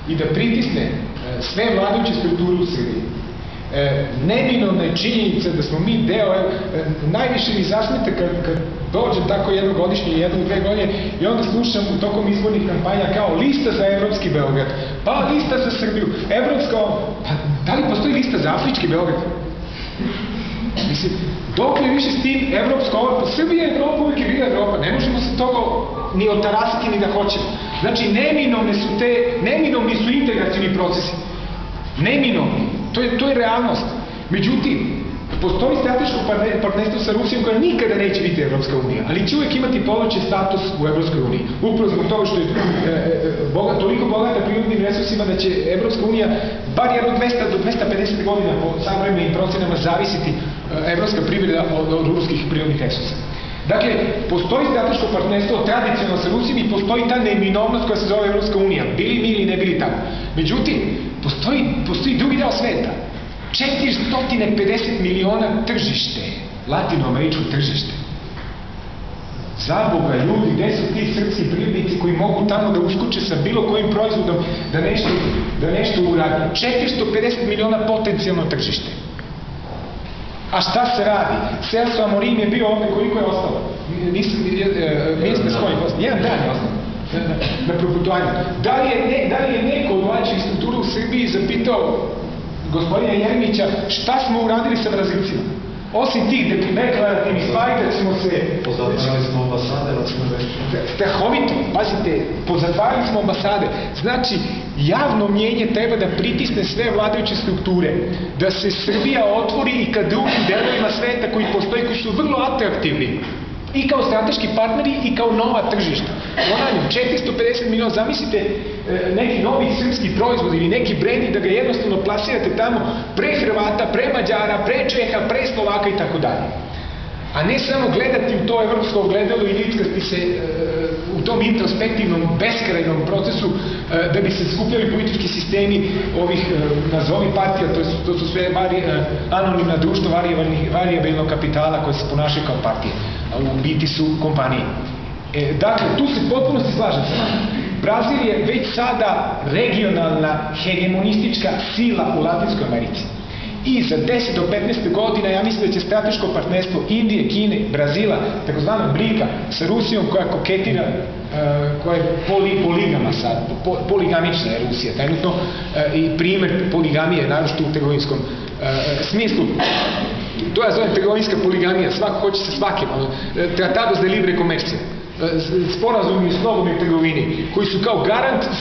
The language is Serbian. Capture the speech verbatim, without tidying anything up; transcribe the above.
i da pritisne sve vladajuće strukture u Srbiji, neminovna je činjenica da smo mi deo, najviše mi zasmeta kad dođem tako jednogodišnje, jedno, dve godine, i onda slušam u tokom izbornih kampanja kao lista za evropski Beograd, pa lista za Srbiju, evropska, pa da li postoji lista za afrički Beograd? Mislim, dok je više s tim evropska, pa Srbija je Evropa, uvijek je bila Evropa, ne možemo se toga ni otarasiti ni da hoćemo. Znači, neminovne su te, neminovni su integracijni procesi. Neminovni. To je, to je realnost. Međutim, postoji strateško partnerstvo sa Rusijom koja nikada neće biti Evropska unija, ali će uvijek imati povlačen status u Evropskoj uniji. Upravo zbog toga što je boga, toliko bogata prirodnim resursima da će Evropska unija bar jedno dvesta do dvesta pedeset godina po savremenim procenama zavisiti evropska privreda od, od ruskih prirodnih resursa. Dakle, postoji strateško partnerstvo tradicionalno sa Rusijom i postoji ta neminovnost koja se zove Evropska unija, bili mi ili ne bili tamo. Međutim, postoji, postoji drugi deo sveta. četiristo pedeset miliona tržište, latinoameričko tržište. Zaboga, ljudi, gde su ti srpski privrednici koji mogu tamo da uskoče sa bilo kojim proizvodom da nešto, da nešto uradi? četiristo pedeset miliona potencijalno tržište. A šta se radi? Celso Amorim je bio ovde, koliko je ostalo? Nisam, ministar svojih ostalo. Jedan dan je ostalo. Na proputovanju. Da li je neko od vladajućih struktura u Srbiji zapitao gospodina Jeremića šta smo uradili sa Brazilcima? Osim tih deklarativnih stvari da ćemo se... Pozatvarali smo ambasade, strahovito, pazite, pozatvarali smo ambasade. Znači, javno mnjenje treba da pritisne sve vladajuće strukture, da se Srbija otvori i ka drugim delovima sveta koji postoji, koji su vrlo atraktivni. I kao strateški partneri i kao nova tržišta. Ponavljam, četiristo pedeset miliona, zamislite neki novi srpski proizvod ili neki brend i da ga jednostavno plasirate tamo pre Hrvata, pre Mađara, pre Čeha, pre Slovaka i tako dalje. A ne samo gledati u to evropsko ogledalo i lickasti se u tom introspektivnom, beskrajnom procesu da bi se skupljali politički sistemi ovih nazovi partija, to su sve anonimna društva varijabilnog kapitala koje se ponašaju kao partije, a u biti su kompanije. Dakle, tu se potpuno se slažem sa vama. Brazil je već sada regionalna hegemonistička sila u Latinskoj Americi. I za deset do petnaest godina ja mislim da će strateško partnerstvo Indije, Kine, Brazila, takozvana blika sa Rusijom koja koketira, koja je poligama sad, poligamična je Rusija, trenutno i primer poligamije, naročito u trgovinskom smislu. To ja zovem trgovinska poligamija, svako hoće sa svakim, tratados de libre comercio, sporazumi u slobodnoj trgovini, koji su kao garant